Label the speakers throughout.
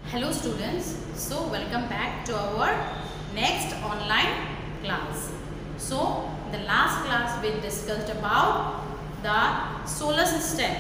Speaker 1: Hello students, so welcome back to our next online class. So the last class we discussed about the solar system,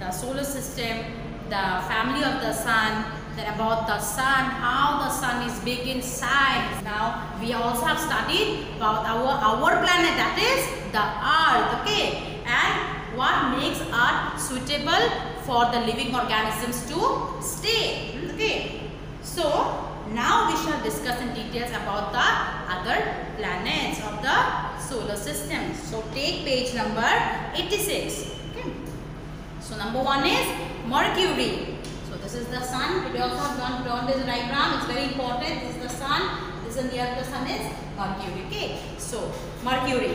Speaker 1: the family of the sun, then about the sun, how the sun is big in size. Now we also have studied about our planet, that is the earth, okay, and what makes earth suitable for the living organisms to stay, okay. So now we shall discuss in details about the other planets of the solar system. So take page number 86. Okay. So number 1 is Mercury. So this is the sun. We also have drawn this diagram. It's very important. This is the sun. This is near the sun is Mercury. Okay. So Mercury.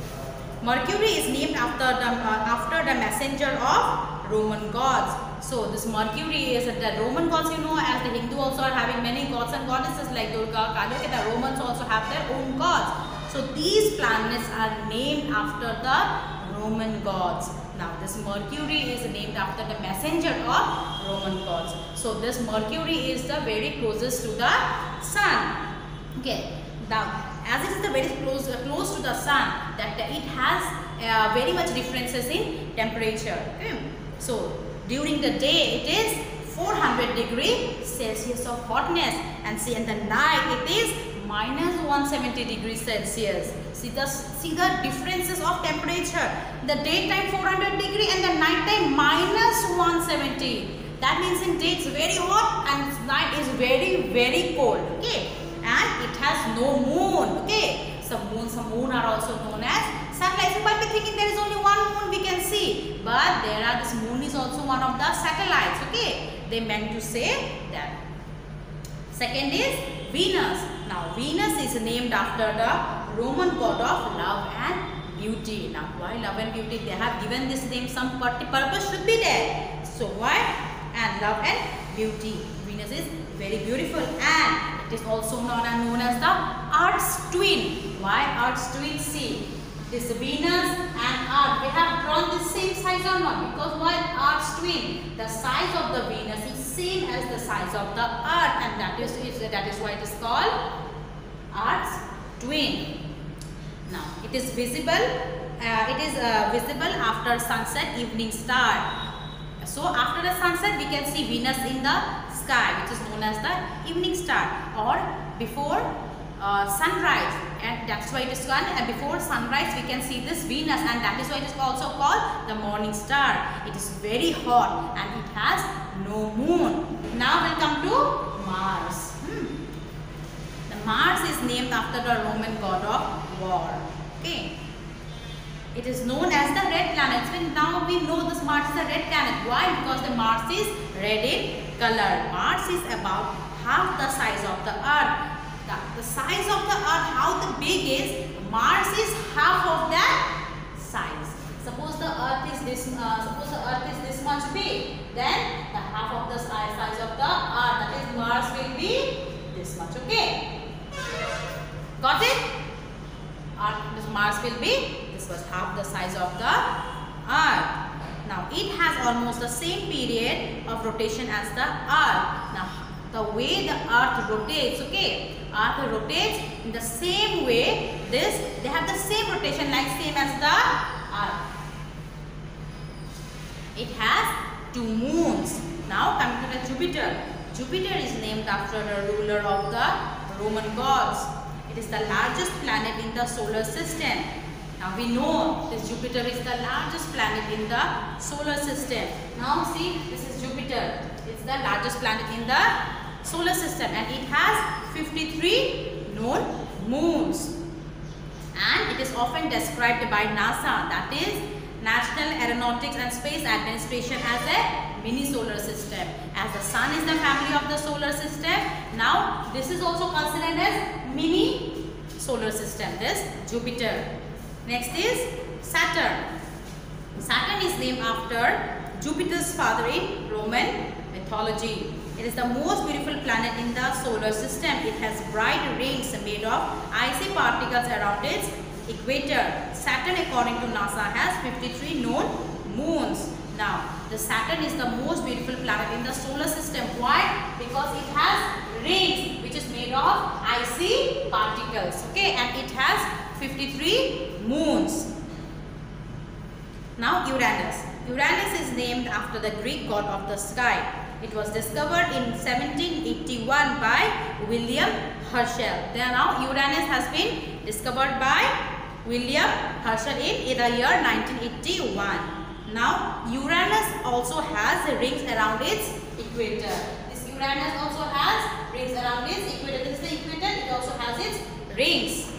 Speaker 1: Mercury is named after the messenger of Roman gods. So this Mercury is the Roman gods, you know, as the Hindu also are having many gods and goddesses like Durga, Kali. The Romans also have their own gods. So these planets are named after the Roman gods. Now this Mercury is named after the messenger of Roman gods. So this Mercury is the very closest to the sun. Okay. Now as it is the very close to the sun, that it has very much differences in temperature. Okay. So during the day it is 400 degrees Celsius of hotness, and see in the night it is minus 170 degrees Celsius. See the differences of temperature. The daytime 400 degree and the night time minus 170. That means in day it's very hot and night is very cold. Okay, and it has no moon. Okay, some moon are also known as satellites. You might be thinking there is only one moon we can see, but this moon is also one of the satellites. Okay, they meant to say that. Second is Venus. Now Venus is named after the Roman god of love and beauty. Now why love and beauty? They have given this name, some purpose should be there. So why? And love and beauty. Venus is very beautiful, and it is also known as the Earth's twin. Why Earth's twin? See, this Venus and Earth, we have drawn the same size or not? Because why Earth's twin? The size of the Venus is same as the size of the Earth, and that is why it is called Earth's twin. Now it is visible. Visible after sunset, evening star. So after the sunset, we can see Venus in the sky, which is known as the evening star, or before sunrise, and that's why it is called. And before sunrise, we can see this Venus, and that is why it is also called the morning star. It is very hot and it has no moon. Now we'll come to Mars. The Mars is named after the Roman god of war. Okay. It is known as the red planet. So now we know this Mars is a red planet. Why? Because the Mars is red in color. Mars is about half the size of the Earth. The size of the Earth, how the big is, Mars is half of that size. Suppose the Earth is this much big, then the half of the size of the Earth, that is Mars, will be this much. Okay, got it? Mars will be, this was half the size of the Earth. Now it has almost the same period of rotation as the Earth. Now the way the Earth rotates, okay, Earth rotates in the same way. They have the same rotation, like same as the Earth. It has 2 moons. Now coming to the Jupiter. Jupiter is named after the ruler of the Roman gods. It is the largest planet in the solar system. Now we know this Jupiter is the largest planet in the solar system. Now see, this is Jupiter. It's the largest planet in the solar system, and it has 53 known moons. And it is often described by NASA, that is National Aeronautics and Space Administration, as a mini solar system. As the sun is the family of the solar system, now this is also considered as mini solar system, this Jupiter. Next is Saturn. Saturn is named after Jupiter's father in Roman mythology. It is the most beautiful planet in the solar system. It has bright rings made of icy particles around its equator. Saturn, according to NASA, has 53 known moons. Now, the Saturn is the most beautiful planet in the solar system. Why? Because it has rings, which is made of icy particles. Okay, and it has 53 moons. Now Uranus. Uranus is named after the Greek god of the sky. It was discovered in 1781 by William Herschel. Then now Uranus has been discovered by William Herschel in the year 1981. Now Uranus also has rings around its equator. This Uranus also has rings around its equator. This is the equator. It also has its rings.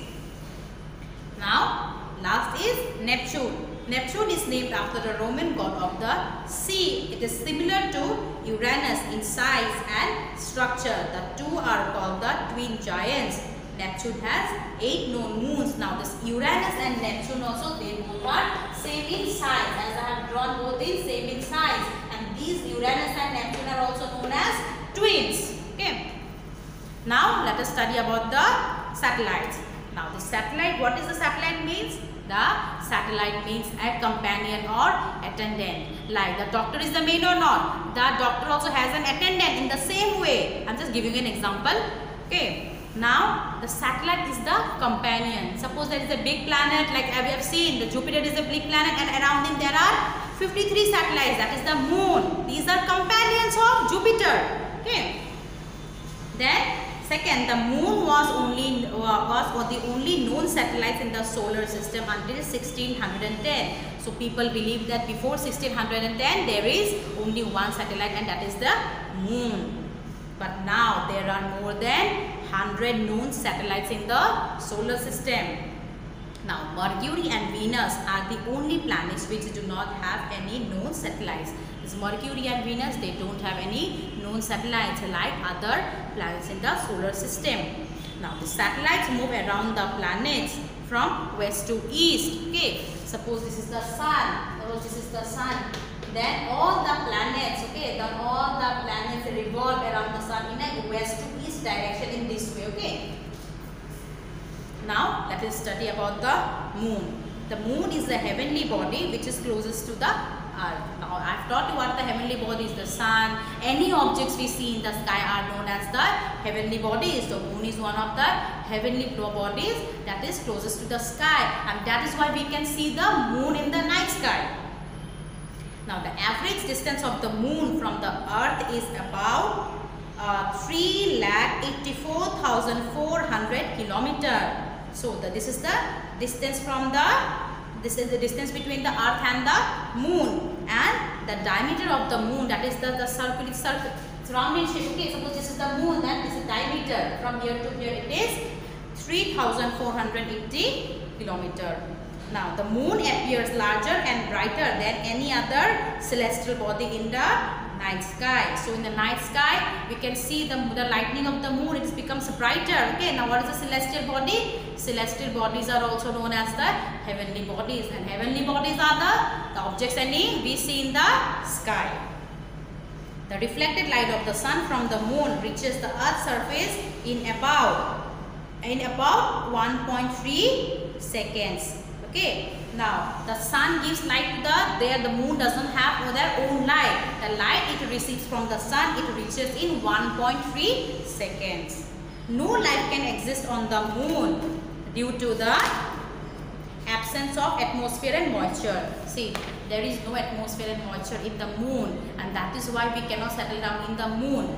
Speaker 1: Now last is Neptune. Neptune is named after the Roman god of the sea. It is similar to Uranus in size and structure. The two are called the twin giants. Neptune has 8 known moons. Now this Uranus and Neptune also, they both are same in size, as I have drawn both in same in size. And these Uranus and Neptune are also known as twins. Okay. Now let us study about the satellites. Now the satellite, what is the satellite means? The satellite means a companion or attendant. Like the doctor is the main or not. The doctor also has an attendant in the same way. I am just giving you an example. Okay. Now the satellite is the companion. Suppose there is a big planet, like we have seen, the Jupiter is a big planet, and around him there are 53 satellites. That is the moon. These are companions of Jupiter. Okay. Then second, the moon was the only known satellites in the solar system until 1610. So people believe that before 1610 there is only one satellite, and that is the moon. But now there are more than 100 known satellites in the solar system. Now Mercury and Venus are the only planets which do not have any known satellites. This Mercury and Venus, they don't have any known satellites like other planets in the solar system. Now the satellites move around the planets from west to east. Okay, suppose this is the sun. Suppose this is the sun. Then all the planets, okay, then all the planets revolve around the sun in a west to east direction in this way. Okay. Now let us study about the moon. The moon is the heavenly body which is closest to the earth. Now I have taught you what the heavenly body is. The sun, any objects we see in the sky are known as the heavenly bodies. The moon is one of the heavenly bodies that is closest to the sky, and that is why we can see the moon in the night sky. Now the average distance of the moon from the earth is about 3,84,400 kilometers. So this is the distance from this is the distance between the earth and the moon, and the diameter of the moon, that is the circle surrounding shape. Okay, suppose this is the moon, then this is diameter from here to here, it is 3,480 kilometers. Now the moon appears larger and brighter than any other celestial body in the night sky. So in the night sky we can see the lightning of the moon, it becomes brighter. Okay, now what is a celestial body? Celestial bodies are also known as the heavenly bodies, and heavenly bodies are the objects we see in the sky. The reflected light of the sun from the moon reaches the earth's surface in about 1.3 seconds. Okay, now the sun gives light to the moon doesn't have their own light. The light it receives from the sun, it reaches in 1.3 seconds. No life can exist on the moon due to the absence of atmosphere and moisture. See, there is no atmosphere and moisture in the moon, and that is why we cannot settle down in the moon.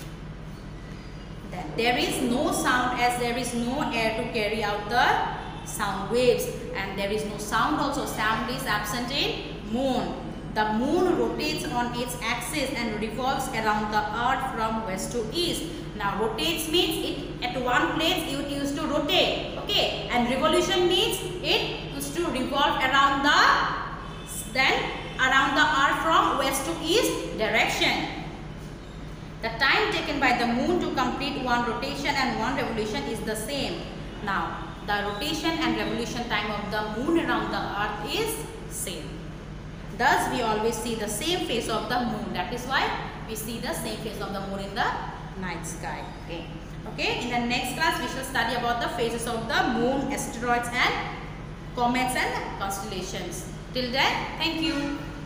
Speaker 1: Then there is no sound, as there is no air to carry out the sound waves, and there is no sound also. Sound is absent in moon. The moon rotates on its axis and revolves around the earth from west to east. Now rotates means it at one place it used to rotate. Okay, and revolution means it used to revolve around the earth from west to east direction. The time taken by the moon to complete one rotation and one revolution is the same. Now the rotation and revolution time of the moon around the earth is same. Thus we always see the same face of the moon. That is why we see the same face of the moon in the night sky. Okay, in the next class we shall study about the phases of the moon, asteroids and comets and constellations. Till then, thank you.